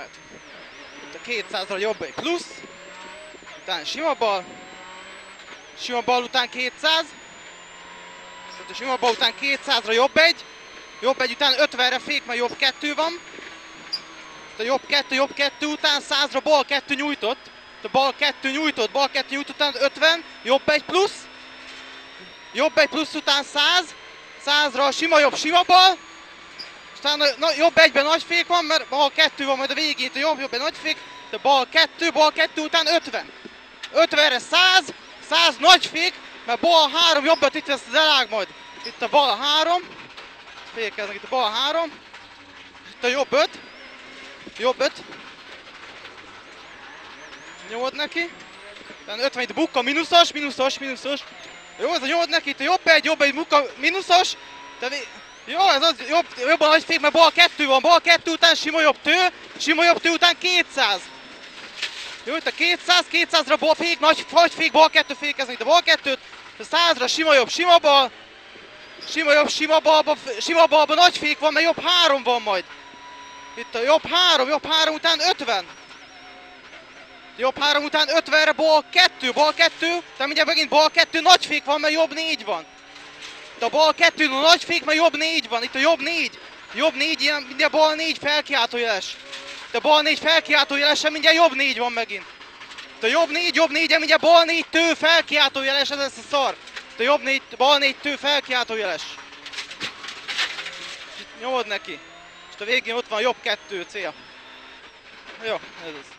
mehet. Itt a 200-ra jobb egy plusz. Utána sima bal. Sima bal után 200. Tehát a sima bal után 200-ra jobb egy. Jobb egy után 50-re fék, mert jobb 2 van. A jobb 2 után 100-ra bal 2 nyújtott. A bal 2 nyújtott után 50. Jobb egy plusz. Jobb egy plusz után 100. 100-ra sima jobb, sima bal. Aztán jobb egyben nagy fék van, mert bal 2 van majd a végén. A jobb egy nagy fék. De bal 2 után 50. 50-re 100. 100 nagy fék, mert bal 3 jobbat itt lesz az elág majd. Itt a bal 3. Fékeznek itt a bal 3. Itt a jobb 5. Jobb 5. Nyomod neki. Utána 50 itt a bukka, mínuszos. Jó, ez a nyomod neki, itt a jobb egy bukka, mínuszos. Jó, ez az jobban nagy fék, mert bal 2 van. Bal 2 után sima jobb tő után 200. Jó, itt a 200-ra bal fék, nagy fék, bal 2 fékeznek itt a bal 2-t. A 100-ra sima jobb, sima bal. Sima jobb, sima balban nagy fék van, mert jobb 3 van majd. Itt a jobb 3 után 50. Jobb 3 után 50-re bal 2, tehát mindjárt megint bal 2 nagy fék van, mert jobb 4 van. Itt a bal 2 nagy fék, mert jobb 4 van, itt a jobb 4. Jobb 4, ilyen mindjárt bal 4 felkiáltójeles. Itt a bal 4 felkiáltójelesen mindjárt jobb 4 van megint. Itt a jobb 4, mindjárt bal 4 tő felkiáltójeles, ez lesz a szar. Itt a jobb 4, bal 4 tő felkiáltójeles. Nyomod neki. És a végén ott van jobb 2 cél. Jó, ez az.